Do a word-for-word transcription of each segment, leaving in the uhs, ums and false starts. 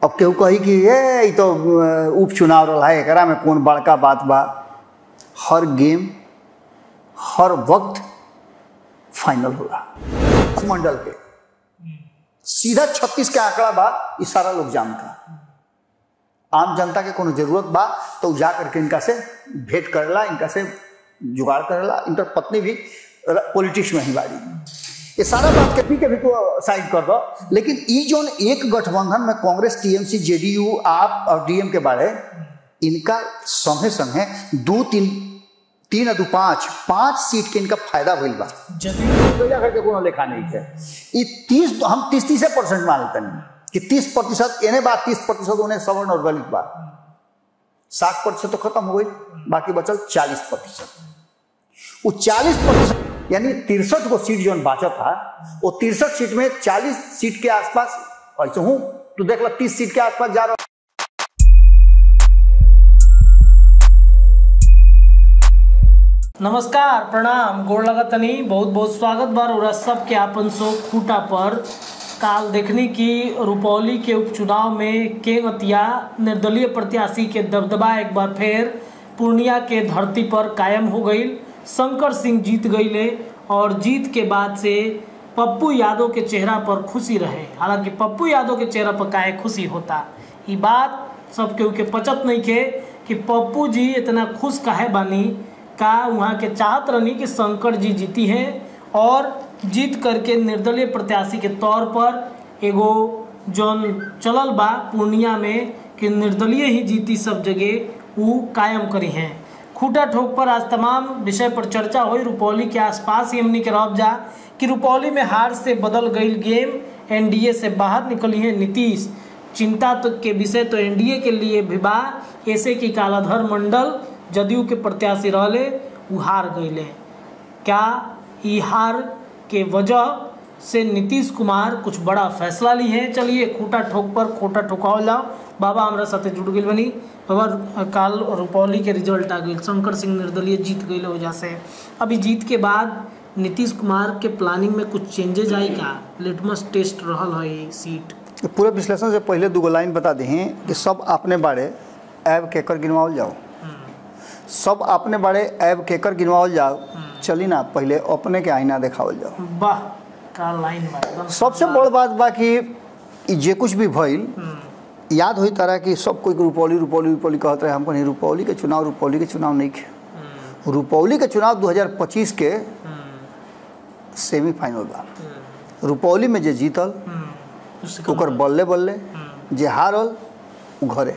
अब केहू कही कि ये तो उपचुनाव रहा है, एकरा में कौन बड़का बात बा। हर गेम हर वक्त फाइनल होला। मंडल के सीधा छत्तीस के आंकड़ा बा, ये सारा लोग जानता। आम जनता के कोनो जरूरत बा तो जा करके इनका से भेंट करेला, इनका से जुगाड़ करेला। इनकर पत्नी भी पॉलिटिक्स में ही बाड़ी। ये सारा बात के पी के भी तो साइड कर दो। लेकिन ई जोन एक गठबंधन में कांग्रेस, टीएमसी, जेडीयू, आप और डीएम के बारे, इनका संगे संगे दो तीन तीन दो पाँच पाँच सीट के इनका फायदा भइल बा। जदयू करके कोनो लेखा नहीं है। ये तीस हम तीस तीस परसेंट मान लेते हैं कि तीस प्रतिशत एने बात, तीस प्रतिशत उन्हें सवर्ण और दलित बात, साठ प्रतिशत तो खत्म हो गई, बाकी बचल चालीस प्रतिशत। वो चालीस प्रतिशत यानी तिरसठ को सीट जो बाचा था, वो तिरसठ सीट में चालीस सीट के आसपास ऐसे हूं तो देख लो तीस सीट के आसपास जा रहा। नमस्कार, प्रणाम, गोड़ लगतनी, बहुत बहुत स्वागत बार और सब के आपन सो खूटा पर। काल देखने की रुपौली के उपचुनाव में केवतिया निर्दलीय प्रत्याशी के दबदबा एक बार फिर पूर्णिया के धरती पर कायम हो गई। शंकर सिंह जीत गईले और जीत के बाद से पप्पू यादव के चेहरा पर खुशी रहे। हालांकि पप्पू यादव के चेहरा पर काहे खुशी होता, ये बात सब केहू के पचत नहीं के कि पप्पू जी इतना खुश काहे बानी। का वहाँ के चाहत रहनी कि शंकर जी जीती हैं और जीत करके निर्दलीय प्रत्याशी के तौर पर एगो जौन चलल बा पूर्णिया में कि निर्दलीय ही जीती सब जगह वो कायम करी हैं। खूटा ठोक पर आज तमाम विषय पर चर्चा हुई। रुपौली के आसपास ही हमने के रह जा कि रुपौली में हार से बदल गई गेम, एनडीए से बाहर निकली है नीतीश। चिंता तो के विषय तो एनडीए के लिए भी बा, ऐसे कि कालाधर मंडल जदयू के प्रत्याशी रहले वो हार गईले। क्या ई हार के वजह से नीतीश कुमार कुछ बड़ा फैसला ली है? चलिए खूटा ठोक पर खोटा ठोकाओ जाओ। बाबा हमारा साथे जुड़ गई बनी। बाबा काल रुपौली के रिजल्ट आ गई, शंकर सिंह निर्दलीय जीत गई वजह से। अभी जीत के बाद नीतीश कुमार के प्लानिंग में कुछ चेंजेज आई का? लिटमस टेस्ट रहल है सीट। पूरे विश्लेषण से पहले दूगो लाइन बता दी कि सब अपने बारे ऐब केकर गिनवाओ जाओ, सब अपने बड़े ऐब केकर गिनवाओ जाओ। चली ना पहले अपने के आईना देखावल जाओ। वाह का लाइन बा। सबसे बड़ बात बा कि जे कुछ भी भइल याद हुई तरह कि सब कोई रुपौली रुपौली रुपौली कहते रहे। हमको नहीं, रुपौली के चुनाव रुपौली के चुनाव नहीं थे। रुपौली के चुनाव दो हज़ार पच्चीस के सेमीफाइनल बा। रुपौली में जे जीतल ओकर बल्ले बल्ले, जे हारल उ घरे।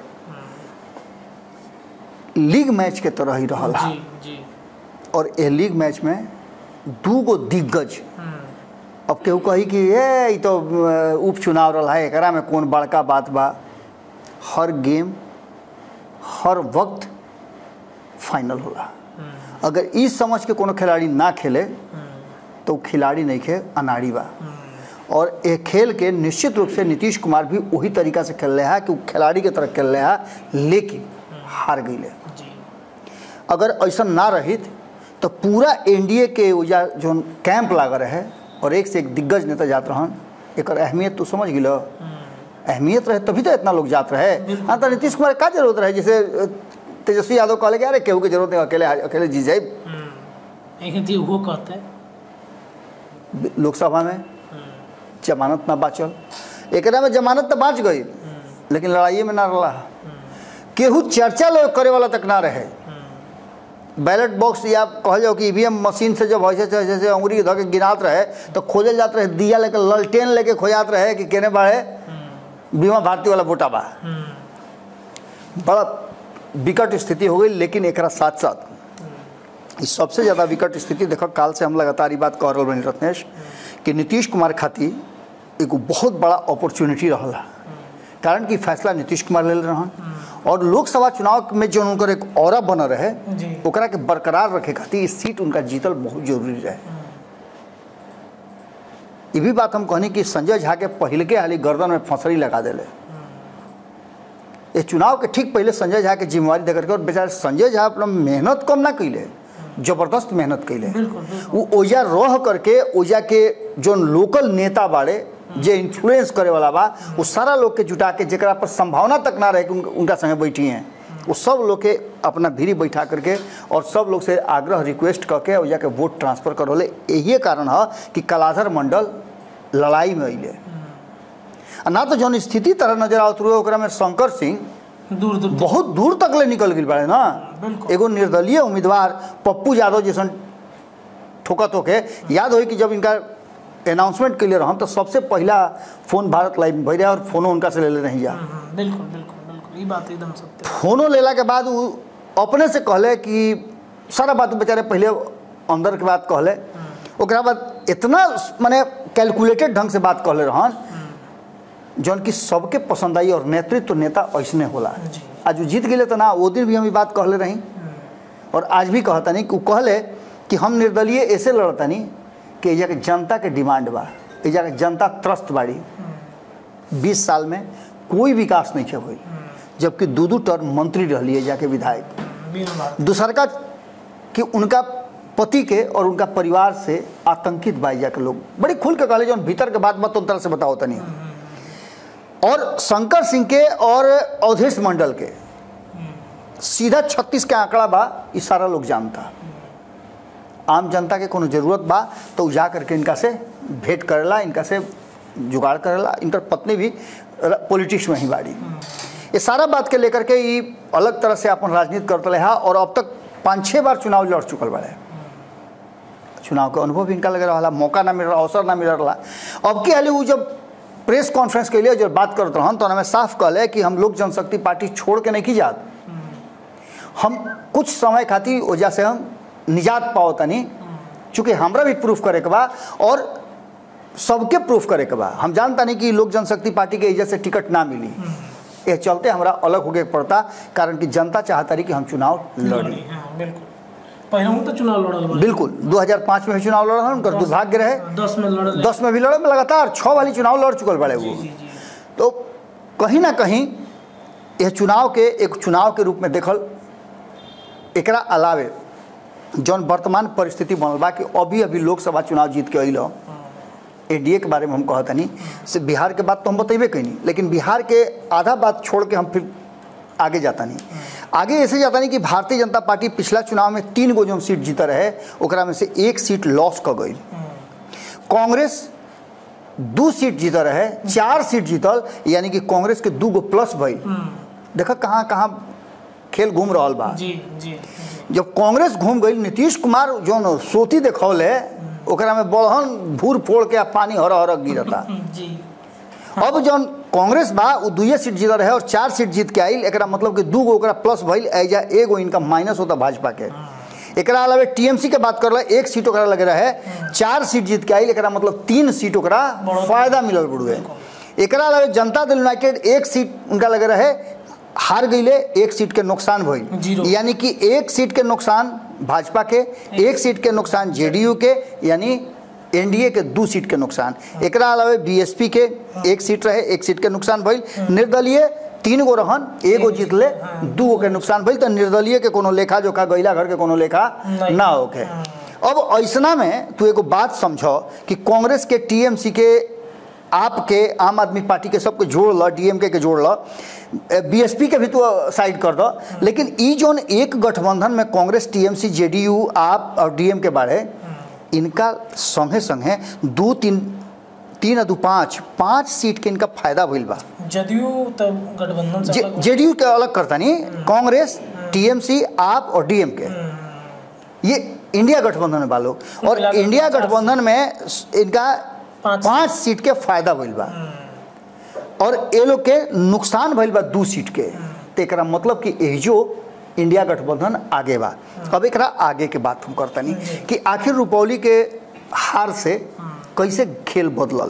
लीग मैच के तरह ही रहल है। जी, जी। और ये लीग मैच में दू गो दिग्गज, अब केहू कही कि ये तो उपचुनाव रहा है, एकरा में कौन बड़का बात बा। हर गेम हर वक्त फाइनल होला। अगर इस समझ के कोनो खिलाड़ी ना खेले तो खिलाड़ी नहीं खे, अनाड़ी बा। और ये खेल के निश्चित रूप से नीतीश कुमार भी वही तरीका से खेल रहा है कि खिलाड़ी के तरह खेल रहा है, लेकिन हार गई ले। अगर ऐसा ना रहित तो पूरा एनडीए के वजह जो कैंप लाग रहे और एक से एक दिग्गज नेता जात रहन, एक अहमियत तो समझ गिलो। अहमियत रहे तभी तो इतना लोग जात रहे। हाँ तो नीतीश कुमार का जरूरत रहे? जैसे तेजस्वी यादव कहले कि अरे केहू की जरूरत नहीं, अकेले अकेले जी जाए। वो कहते हैं लोकसभा में जमानत ना बाचल, एक में जमानत तो बाच गई लेकिन लड़ाई में ना रहा। केहू चर्चा लोग करे वाला तक ना रहे। बैलेट बॉक्स या कह जाओ कि ईवीएम मशीन से जब ऐसे जैसे अंगुरी धो के गिनात रहे तो खोजल जात रहे, दिया लेके ललटेन लेके खोजात रहे कि केने बाड़े बीमा भारती वाला वोटा बा। बड़ा विकट स्थिति हो गई। लेकिन एक साथ साथ सबसे ज़्यादा विकट स्थिति देखो, काल से हम लगातार ये बात कह रहे बनी रत्नेश कि नीतीश कुमार खातिर एक बहुत बड़ा अपॉर्चुनिटी रहा है। कारण कि फैसला नीतीश कुमार ले रहन और लोकसभा चुनाव में जो उनकर एक ऑरा बन रहे ओकरा के बरकरार रखे खातिर इस सीट उनका जीतल बहुत जरूरी रहे। ये भी बात हम कहनी कि संजय झा के पहले के हाली गर्दन में फंसरी लगा दिले। ये चुनाव के ठीक पहले संजय झा के जिम्मेवारी देकर के, और बेचारे संजय झा अपना मेहनत कम ना कैले, जबरदस्त मेहनत कैले। वो ओजा रह करके ओजा के जो लोकल नेता बाड़े जे इन्फ्लुएंस करे वाला बा वो सारा लोग के जुटा के जरा पर संभावना तक ना रहे कि उनका, उनका संगे बैठी हैं वो सब लोग के अपना भीरी बैठा करके और सब लोग से आग्रह रिक्वेस्ट करके और जाके वोट ट्रांसफर करोले। यही कारण है कि कलाधर मंडल लड़ाई में अइले ना तो जौन स्थिति तरह नजर आवत रहे ओकरा में शंकर सिंह दूर दूर बहुत दूर तक ले निकल गई बाड़े ना। एगो निर्दलीय उम्मीदवार पप्पू यादव जैसन ठोकत होके याद हो कि जब इनका अनाउंसमेंट के लिए रहम तो सबसे पहला फोन भारत लाइव में भर और फोनो उनका से ले ले नहीं जा। बिल्कुल बिल्कुल बिल्कुल ये बात एकदम सत्य। फोनो लेला के बाद वो अपने से कहले कि सारा बात बेचारे पहले अंदर के बात कहले ओकरा बाद इतना माने कैलकुलेटेड ढंग से बात कहले रहन जौन की सबके पसंद आई और नेतृत्व तो नेता ऐसने होला। आज जीत गए तो ना वो दिन भी हम बात कहले रही और आज भी कहता नहीं कि कहले कि हम निर्दलीय ऐसे लड़ता नहीं कि एजा के जनता के डिमांड बा एजा के जनता त्रस्त बाड़ी बीस साल में कोई विकास नहीं है हुई जबकि दो दो टर्म मंत्री रही है जाके विधायक दूसर का कि उनका पति के और उनका परिवार से आतंकित बाई जाके लोग बड़ी खुल के कहले जो भीतर के बात बात तरह से बताओ तनी। और शंकर सिंह के और अवधेश मंडल के सीधा छत्तीस के आंकड़ा बा ये सारा लोग जानता। आम जनता के कोनो जरूरत बा तो जा करके इनका से भेंट करेला इनका से जुगाड़ करेला। इनकर पत्नी भी पॉलिटिक्स में ही बाड़ी। ये सारा बात के लेकर के ये अलग तरह से अपन राजनीति करते रहा और अब तक पाँच छः बार चुनाव लड़ चुकल बाड़े। चुनाव के अनुभव इनका लगे रहा मौका ना मिल रहा अवसर ना मिल रहा। अब की हाल वो जब प्रेस कॉन्फ्रेंस के लिए जब बात करते रहन तो हमें साफ कहले कि हम लोक जनशक्ति पार्टी छोड़ के नहीं की जात हम कुछ समय खातिर वजह से हम निजात पाओ तनी चूँकि हमरा भी प्रूफ करे के बा और सबके प्रूफ करे के बा। हम जानता नहीं कि लोक जनशक्ति पार्टी के वजह से टिकट ना मिली ये चलते हमरा अलग होके पड़ता कारण कि जनता चाहता रही कि हम चुनाव लड़ी। पहले तो चुनाव लड़ल बिल्कुल दो हज़ार पाँच में भी चुनाव लड़ल उनका दुर्भाग्य रहे दस में लड़ल दस में भी लड़े में लगातार छः वाली चुनाव लड़ चुकल बड़े वो। तो कहीं ना कहीं यह चुनाव के एक चुनाव के रूप में देखल एकरा अलावे जौन वर्तमान परिस्थिति बनल बा कि अभी अभी लोकसभा चुनाव जीत के अल एनडीए के बारे में हम कहता नहीं से बिहार के बात तो हम बतेबे कहीं लेकिन बिहार के आधा बात छोड़ के हम फिर आगे जाता नहीं आगे ऐसे जाता नहीं कि भारतीय जनता पार्टी पिछला चुनाव में तीन गो जो सीट जीता रहे ओकरा में से एक सीट लॉस कर गई। कांग्रेस दो सीट जीता रहे चार सीट जीतल यानी कि कांग्रेस के दो गो प्लस भइल। देखा कहाँ कहाँ खेल घूम रहा बा। जी जी जब कांग्रेस घूम गई नीतीश कुमार जो सोती देखौले ओकरा में बड़हन भूर फोड़ के पानी हर हर गिरता। अब जौन कांग्रेस बा वो दुए सीट जीत रहे और चार सीट जीत के आइल एकरा मतलब कि दू गो ओकरा प्लस भइल एजा एगो इनका माइनस होता भाजपा के। एकरा अलावे टीएमसी के बात करला एक सीट ओकरा लगे रहे चार सीट जीत के आइल एकरा मतलब तीन सीट ओकरा फायदा मिलल बुढ़ुए। एकरा अलावे जनता दल यूनाइटेड एक सीट उनका लगे रहे हार गईले एक सीट के नुकसान भइल यानी कि एक सीट के नुकसान भाजपा के एक सीट के नुकसान जेडीयू के यानी एनडीए के दो सीट के नुकसान। एकरा अलावे बीएसपी के एक सीट रहे एक सीट के नुकसान भइल। निर्दलीय तीन गो रहन एगो जीत ले दू गो के नुकसान भइल तो निर्दलीय के कोनो लेखा जोखा गैला घर के कोनो लेखा ना होके। अब ऐसना में तू एगो बात समझो कि कांग्रेस के टीएमसी के आपके आम आदमी पार्टी के सबके जोड़ ल डीएमके के जोड़ ल बीएसपी के भी तो साइड कर दो लेकिन ई जोन एक गठबंधन में कांग्रेस टीएमसी जेडीयू आप और डीएम के बारे इनका संगे संगे दो तीन तीन दो पाँच पाँच सीट के इनका फायदा भइल बा। जदयू तब गठबंधन से अलग जेडीयू के अलग करता नहीं कांग्रेस टीएमसी आप और डीएम के ये इंडिया गठबंधन में बालो और इंडिया गठबंधन में इनका पाँच सीट के फायदा भइल बा और ये लोग के नुकसान भइल बा दो सीट के। तो एकरा मतलब कि एजो इंडिया गठबंधन आगे बा। अब एकरा आगे के बात हम करता नहीं कि आखिर रुपौली के हार से कैसे खेल बदलल।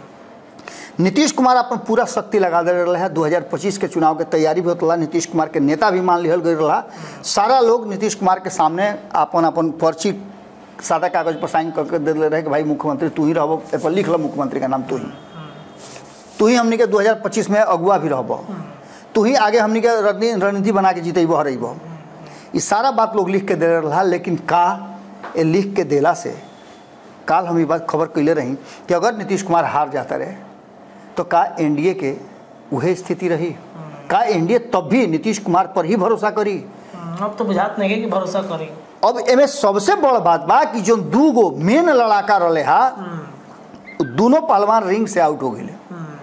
नीतीश कुमार अपन पूरा शक्ति लगा दे रहा है दो हज़ार पच्चीस के चुनाव के तैयारी भी होता नीतीश कुमार के नेता भी मान लिहल गई रहा। सारा लोग नीतीश कुमार के सामने अपन अपन पर्ची सादा कागज पर साइन करके दे रहे कि भाई मुख्यमंत्री तू ही रहो ए पर लिख लो मुख्यमंत्री का नाम तू ही तू ही हमने के दो हज़ार पच्चीस में अगुआ भी रहो तू ही आगे हमने के रणनीति बना के जीतेब हरेब। ये सारा बात लोग लिख के दे रहा लेकिन का ये लिख के देला से काल हम ये बात खबर कैले रही कि अगर नीतीश कुमार हार जाता रहे तो का एनडीए के वही स्थिति रही, का एनडीए तब भी नीतीश कुमार पर ही भरोसा करी? अब तो बुझात नहीं है कि भरोसा करी। अब एमे सबसे बड़ बात बा कि जो दू गो मेन लड़ाका रहे हा दोनों पहलवान रिंग से आउट हो गए।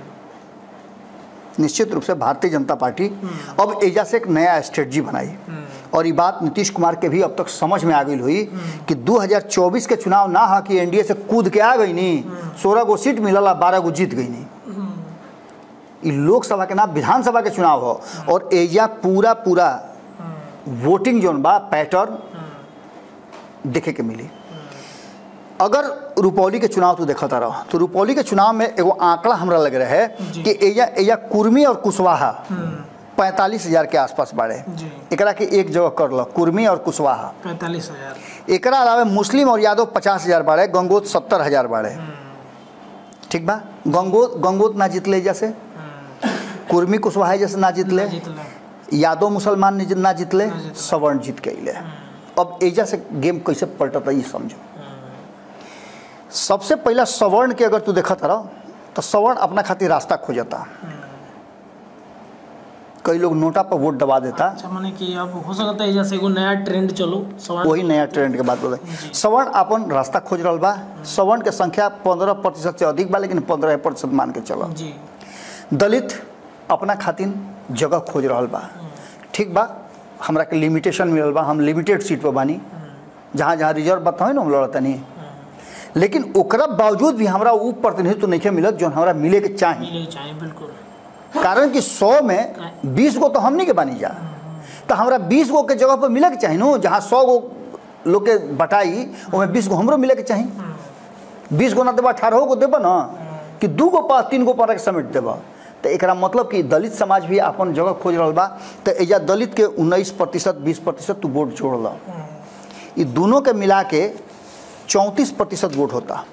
निश्चित रूप से भारतीय जनता पार्टी अब एजा से एक नया स्ट्रेटजी बनाई और ये बात नीतीश कुमार के भी अब तक समझ में आ गई हुई कि दो हज़ार चौबीस के चुनाव ना हा कि एनडीए से कूद के आ गई नहीं, सोलह गो सीट मिलला, बारह गो जीत गई नहीं। ये लोकसभा के ना विधानसभा के चुनाव हो और एजा पूरा पूरा वोटिंग जोन बा पैटर्न देखे के मिली। अगर रुपौली के चुनाव तो देखता रहो तो रुपौली के चुनाव में एगो आंकड़ा हमरा लग रहा है कि एजा एजा कुर्मी और कुशवाहा पैंतालीस हजार के आसपास बाड़े। एकरा के एक जगह कर लो, कुर्मी और कुशवाहा पैंतालीस हजार। एकरा अलावा मुस्लिम और यादव पचास हजार बाड़े, गंगोत सत्तर हजार बाड़े। ठीक बा, गंगोत गंगोत ना जीतले जैसे, कुर्मी कुशवाहा जैसे ना जीतले, यादव मुसलमान ना जीतले, सवर्ण जीत के अले। अब एजा से गेम कैसे पलटता ये समझो। सबसे पहला सवर्ण के अगर तू देखता रहो तो सवर्ण अपना खातिर रास्ता खोजता, कई लोग नोटा पर वोट दबा देता। अच्छा, माने कि अब हो सकता है जैसे एगो नया ट्रेंड चलो, वही नया ट्रेंड के बात बोले। सवर्ण अपन रास्ता खोज रहा बा। सवर्ण के संख्या पंद्रह प्रतिशत से अधिक बा, लेकिन पंद्रह प्रतिशत मान के चलो। दलित अपना खातिर जगह खोज रहा बा। ठीक बा, हमरा के लिमिटेशन मिलल बा, हम लिमिटेड सीट पर बानी, जहाँ जहाँ रिजर्व बताओ ना हम लड़ता नहीं, लेकिन ओकरा बावजूद भी हमरा वो प्रतिनिधित्व नहीं मिलत जो हमरा मिले के चाहिए। बिल्कुल, कारण कि सौ में बीस गो तो हमनी के बानी जा, तो हमरा बीस गो के जगह पर मिले के चाहिए नो। जहाँ सौ गो लोग के बटाई उसमें बीस गो हमरो मिले के चाहिए। बीस गो ना देबा अठारह गो देबा ना, कि दू गो पास तीन गो पर समेट देबा। तो एक मतलब कि दलित समाज भी अपन जगह खोज रहा बा। तो एजा दलित के उन्नीस प्रतिशत बीस प्रतिशत तू वोट जोड़ ला, ये दोनों के मिला के चौंतीस प्रतिशत वोट होता।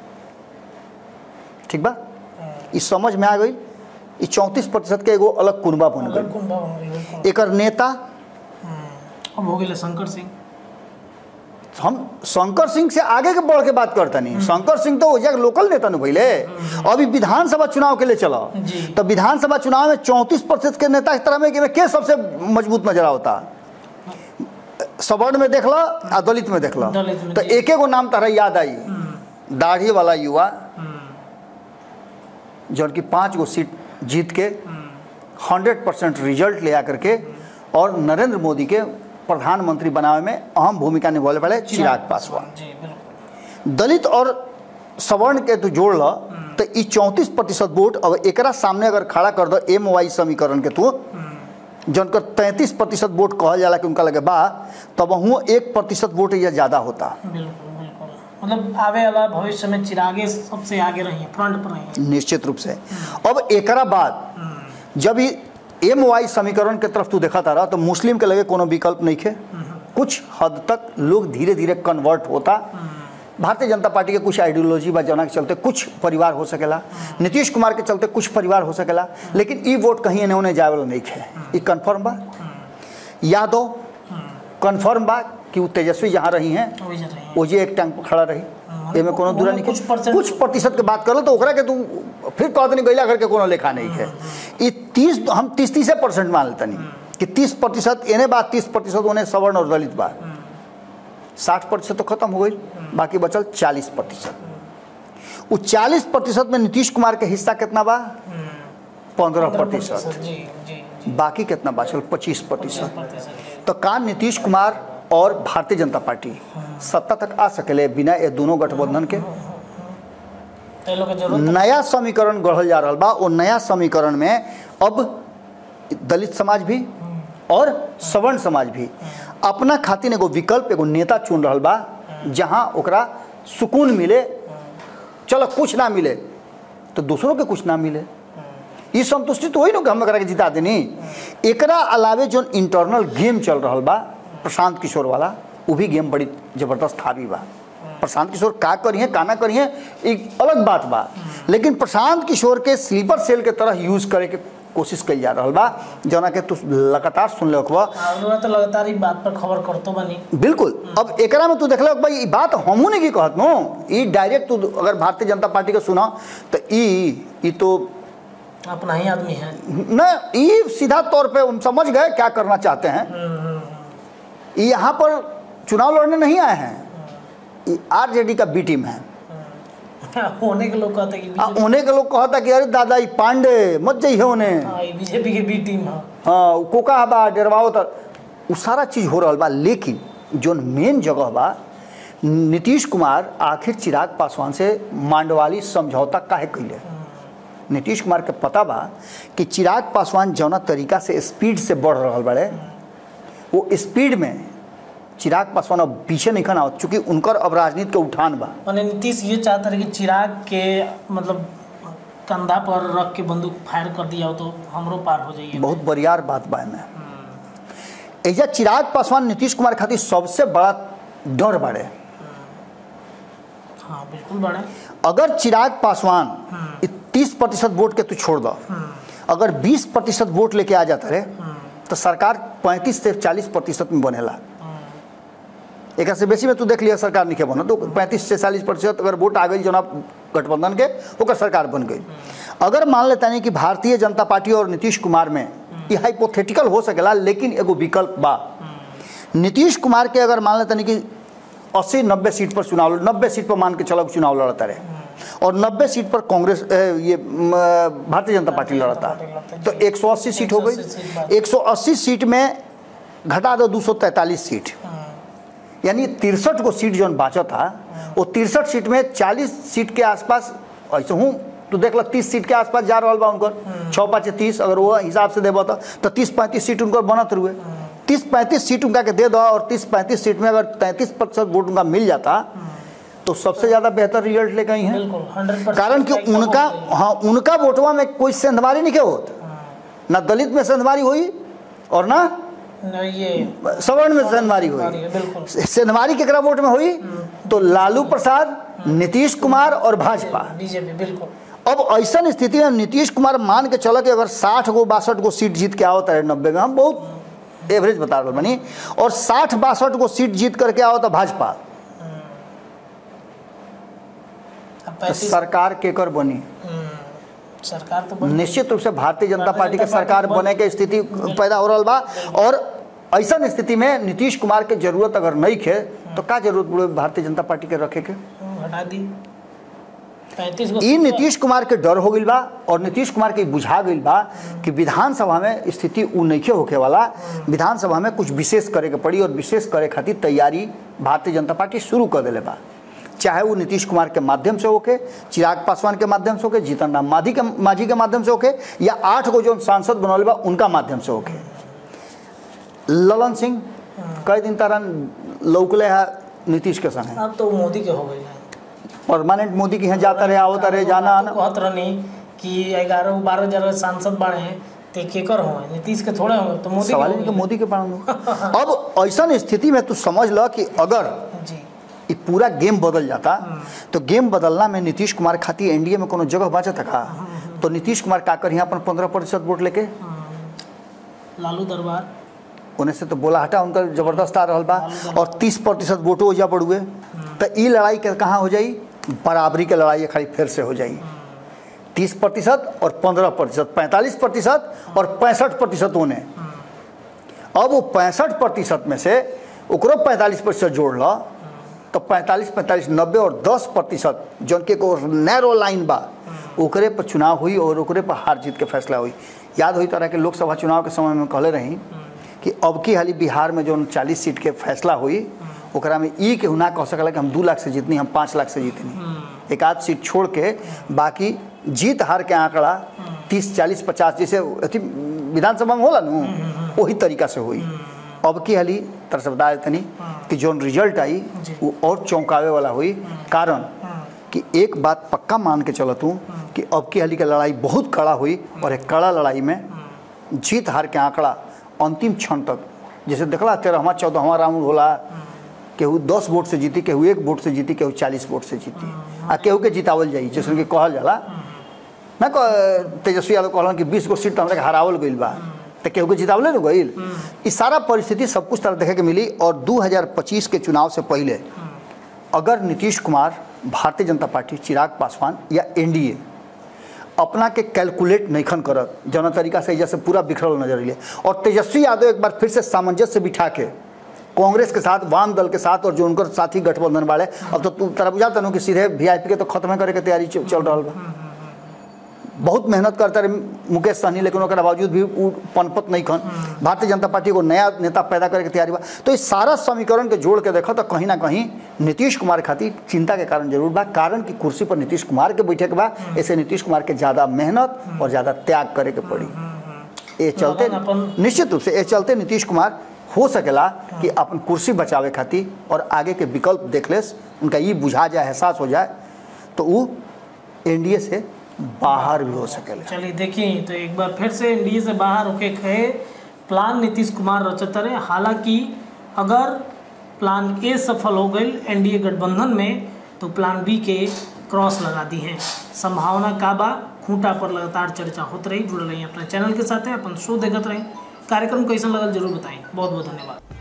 ठीक बा, ये समझ में आ गई। ये चौंतीस प्रतिशत के एगो अलग कुनबा बन गई। एक नेता अब हो गए शंकर सिंह। हम शंकर सिंह से आगे के बढ़ के बात करता नहीं। शंकर सिंह तो वो लोकल नेता न भैले, अभी विधानसभा चुनाव के लिए चला। तो विधानसभा चुनाव में चौंतीस प्रतिशत के नेता की तरह में के सबसे मजबूत नजर होता। सवर्ण में देख लो आ दलित में देख लो, तो एक एगो नाम तारा याद आई, दाढ़ी वाला युवा जो कि पांच गो सीट जीत के हंड्रेड परसेंट रिजल्ट ले आकर के और नरेंद्र मोदी के प्रधानमंत्री बनावे में अहम भूमिका निभाने वाले चिराग पासवान। दलित और सवर्ण के तू जोड़ लो तो ये चौंतीस प्रतिशत वोट अब एकरा सामने अगर खड़ा कर दो एम वाई समीकरण के तू जनकर तैंतीस प्रतिशत वोट कहल जाला कि उनका लगे बा, तब वहाँ एक प्रतिशत वोट या ज़्यादा होता। बिल्कुल बिल्कुल, मतलब आवे वाला भविष्य में चिरागे सबसे आगे रही, फ्रंट पर रही। निश्चित रूप से। अब एकरा बाद जब ही एम वाई समीकरण के तरफ तू देखा रहा तो मुस्लिम के लगे कोनो विकल्प नहीं थे। कुछ हद तक लोग धीरे धीरे कन्वर्ट होता। भारतीय जनता पार्टी के कुछ आइडियोलॉजी बा जना के चलते कुछ परिवार हो सकेला, नीतीश कुमार के चलते कुछ परिवार हो सकेला, लेकिन ई वोट कहीं एने ओने जाए वाला नहीं है। ई कन्फर्म बा। यादव कन्फर्म बा कि वो तेजस्वी जहाँ रही हैं वो जे एक टांग पर खड़ा रही, एमे कोनो दूरा नहीं। कुछ कुछ प्रतिशत के बात करो तो ओकरा के तू फिर कहते नहीं गैला करके कोनो लेखा नहीं है। ये तीस हम तीस तीस परसेंट मान लेते नहीं कि तीस प्रतिशत एने बात, तीस प्रतिशत उन्हें सवर्ण और दलित बात, साठ प्रतिशत तो खत्म हो गई, बाकी बचल चालीस प्रतिशत। वो चालीस प्रतिशत में नीतीश कुमार के हिस्सा कितना बा? पंद्रह प्रतिशत। बाकी कितना बचल? पच्चीस प्रतिशत। तो का नीतीश कुमार और भारतीय जनता पार्टी सत्ता तक आ सकेले बिना ये दोनों गठबंधन के? नया समीकरण गढ़ल जा रहा बा। वो नया समीकरण में अब दलित समाज भी और सवर्ण समाज भी अपना खातिर एगो विकल्प, एगो नेता चुन रहा बा जहाँ ओकरा सुकून मिले। चलो कुछ ना मिले तो दूसरों के कुछ ना मिले, ये संतुष्टि तो वही ना कि हम एकरा के जिता देनी। एकरा अलावे जो इंटरनल गेम चल रहा बा प्रशांत किशोर वाला, वो भी गेम बड़ी जबरदस्त हावी बा। प्रशांत किशोर का करिए का ना करिए एक अलग बात बा, लेकिन प्रशांत किशोर के स्लीपर सेल के तरह यूज करे के कोशिश कल जा रहा बा, जना के तू लगातार सुन ले बा। और तो लगातार ई बात पर खबर करतो बनी। बिल्कुल। अब एकरा में तू देख भाई ई बात हमहू नहीं की कहत नो, ई डायरेक्ट तू अगर भारतीय जनता पार्टी के सुना तो ई ई तो अपना ही आदमी है न, ई सीधा तौर पे हम समझ गए क्या करना चाहते हैं। ये यहाँ पर चुनाव लड़ने नहीं आए हैं, आरजेडी का बी टीम है। होने के लोग कहते कि हाँ, होने के लोग कहता कि अरे दादा ई पांडे मत जाइए होने, बीजेपी के बी टीम है। हाँ कोका बा डरवाओ तो वो सारा चीज़ हो रहा बा। लेकिन जो मेन जगह बा, नीतीश कुमार आखिर चिराग पासवान से मांडवाली समझौता काहे कैले। नीतीश कुमार के पता बा कि चिराग पासवान जौना तरीका से स्पीड से बढ़ रहा बड़े, वो स्पीड में चिराग पासवान अब पीछे नहीं खना, चूँकि उनकर अब राजनीति के उठान बा। मैंने नीतीश ये चाहता है कि चिराग के मतलब कंधा पर रख के बंदूक फायर कर दिया हो तो हमरो पार हो जाइए। बहुत बरियार बात बा में एजा चिराग पासवान नीतीश कुमार खातिर सबसे बड़ा डर बाड़े। हाँ बिल्कुल बड़ा। अगर चिराग पासवान तीस प्रतिशत वोट के तू छोड़ दो, अगर बीस प्रतिशत वोट लेके आ जाता रहे तो सरकार पैंतीस से चालीस प्रतिशत में बनेला। एक से बेसी में तू देख लिया सरकार नहीं बना, तो पैंतीस से चालीस प्रतिशत अगर वोट आ गई जनाब गठबंधन के, ओकर सरकार बन गई। अगर मान लेता नहीं कि भारतीय जनता पार्टी और नीतीश कुमार में ये हाइपोथेटिकल हो सकेला, लेकिन एगो विकल्प बा। नीतीश कुमार के अगर मान लेता नहीं कि अस्सी नब्बे सीट पर चुनाव, नब्बे सीट पर मान के चलो चुनाव लड़ता रहे और नब्बे सीट पर कांग्रेस ये भारतीय जनता पार्टी लड़ता, तो एक सौ अस्सी सीट हो गई। एक सौ अस्सी सीट में घटा दो दो सौ तैंतालीस सीट, यानी तिरसठ को सीट जो बाचा था, वो तिरसठ सीट में चालीस सीट के आसपास ऐसे हूँ तो देख लो तीस सीट के आसपास जा रहा बा उनकर, छः पाँच तीस अगर वो हिसाब से देबो तो तीस पैंतीस सीट उनकर बनत रुए। तीस पैंतीस सीट उनका के दे दो और तीस पैंतीस सीट में अगर तैंतीस प्रतिशत वोट उनका मिल जाता तो सबसे ज़्यादा बेहतर रिजल्ट ले गई हैं। कारण कि उनका हाँ उनका वोटवा में कोई सेंधमारी नहीं के होत, ना दलित में सेंधमारी हुई और ना ये सवर्ण में सेंधमारी हुई। सेंधमारी केकरा वोट में हुई तो लालू प्रसाद, नीतीश कुमार और भाजपा, बीजेपी। बिल्कुल। अब ऐसा स्थिति में नीतीश कुमार मान के चलो कि अगर साठ गो बासठ गो सीट जीत के आओ तो नब्बे में, हम बहुत एवरेज बता रहे बनी, और साठ बासठ गो सीट जीत करके आओ तो भाजपा, तो सरकार केकर बनी? सरकार तो निश्चित रूप से भारतीय जनता पार्टी के सरकार बने के स्थिति पैदा हो रहा बा। और ऐसा स्थिति में नीतीश कुमार के जरूरत अगर नहीं खे तो का जरूरत पड़े भारतीय जनता पार्टी के रखे के? हटा दी पैंतीस गो। ई नीतीश कुमार के डर हो गई बा और नीतीश कुमार के बुझा गई बा कि विधानसभा में स्थिति उ नहीं होके वाला, विधानसभा में कुछ विशेष करे के पड़ी और विशेष करे खातिर तैयारी भारतीय जनता पार्टी शुरू कर दिले बा। चाहे वो नीतीश कुमार के माध्यम से होके, चिराग पासवान के माध्यम से होके, जीतन राम मांझी के मांझी के माध्यम से होके, या आठ गो जो सांसद बनौले बा उनका माध्यम से होके। ललन सिंह कई दिन तरह लौकले है नीतीश के संग, अब तो मोदी के हो गई परमानेंट मोदी के यहाँ जाता रहे आवता रहे जाना आना। कहत रहनी कि ग्यारह बारह हजार सांसद बढ़े ते केकर हो, नीतीश के थोड़े हो तो मोदी सवाल के मोदी के पास। अब ऐसा स्थिति में तू समझ लो कि अगर ये पूरा गेम बदल जाता तो गेम बदलना में नीतीश कुमार खातिर एनडीए में कोनो जगह बचा था, तो नीतीश कुमार का कर यहाँ पर पंद्रह प्रतिशत वोट लेके लालू दरबार उन्हें से तो बोला हटा उनका जबरदस्त आ रहा बा और तीस प्रतिशत वोटो हो जा पड़ुए, तो ये लड़ाई के कहाँ हो जाई? बराबरी के लड़ाई खाली फिर से हो जाई। तीस प्रतिशत और पंद्रह प्रतिशत, पैंतालीस प्रतिशत और पैंसठ प्रतिशत होने। अब वो पैंसठ प्रतिशत में से ओकरो पैंतालीस प्रतिशत जोड़ लो तो पैंतालीस पैंतालीस नब्बे और दस प्रतिशत जौन के को नैरो लाइन बा, ओकरे पर चुनाव हुई और ओकरे पर हार जीत के फैसला हुई। याद हुई तरह के लोकसभा चुनाव के समय में कहले रही कि अब की हाली बिहार में जो चालीस सीट के फैसला हुई ओकरा में ई के ना कह सकला कि हम दो लाख से जीतनी, हम पाँच लाख से जीतनी। एक आध सीट छोड़ के बाकी जीत हार के आंकड़ा तीस चालीस पचास जैसे अथी विधानसभा में होला न, वही तरीका से हुई। अब की हाली तरह से बता देते कि जो रिजल्ट आई वो और चौंकावे वाला हुई। कारण कि एक बात पक्का मान के चलत हूँ कि अब की हाली की लड़ाई बहुत कड़ा हुई और एक कड़ा लड़ाई में जीत हार के आंकड़ा अंतिम क्षण तक, जैसे देखला तेरहवा चौदहवा राउंड होला, केहू दस वोट से जीती, केहू एक वोट से जीती, केहू चालीस वोट से जीती, आ केहू के जितावल जाई जैसे कि कहल जाला। ना तेजस्वी यादव कहलन कि बीस गो सीट तो हमरा के हरावल गइल बा, तो केहू के जितावले न गइल। ई सारा परिस्थिति सब कुछ तरह देखे के मिली। और दो हज़ार पच्चीस के चुनाव से पहले अगर नीतीश कुमार, भारतीय जनता पार्टी, चिराग पासवान या एनडीए अपना के कैलकुलेट नहीं खन करत, जौना तरीका से जैसे पूरा बिखरल नजर अइले, और तेजस्वी यादव एक बार फिर से सामंजस्य बिठा के कांग्रेस के साथ, वाम दल के साथ और जो उनकर साथी गठबंधन वाले, अब तो तू तरह बुझाता नु कि सीधे वीआईपी के तो खत्म करे के तैयारी चल रहा बा। बहुत मेहनत करता रहे मुकेश सहनी, लेकिन ओकरा बावजूद भी उ पनपत नहीं खन। भारतीय जनता पार्टी को नया नेता पैदा करे के तैयारी बा। तो इस सारा समीकरण के जोड़ के देखो तो कहीं ना कहीं नीतीश कुमार खातिर चिंता के कारण जरूर बा। कारण कि कुर्सी पर नीतीश कुमार के बैठे के बा, ऐसे नीतीश कुमार के ज़्यादा मेहनत और ज़्यादा त्याग करे के पड़ी। ये चलते निश्चित रूप से ये चलते नीतीश कुमार हो सकेला कि अपन कुर्सी बचावे खातिर और आगे के विकल्प देख लेस, उनका ये बुझा जाए, एहसास हो जाए, तो वो एनडीए से बाहर भी हो सकेला। चलिए देखिए, तो एक बार फिर से एनडीए से बाहर होके कहे प्लान नीतीश कुमार रचते रहे। हालांकि अगर प्लान ए सफल हो गई एनडीए गठबंधन में, तो प्लान बी के क्रॉस लगा दी है। संभावना का बा खूंटा पर लगातार चर्चा होती रही। जुड़ रही अपने चैनल के साथ, अपन शो देखते रही। कार्यक्रम कैसा लगल जरूर बताएं। बहुत बहुत धन्यवाद।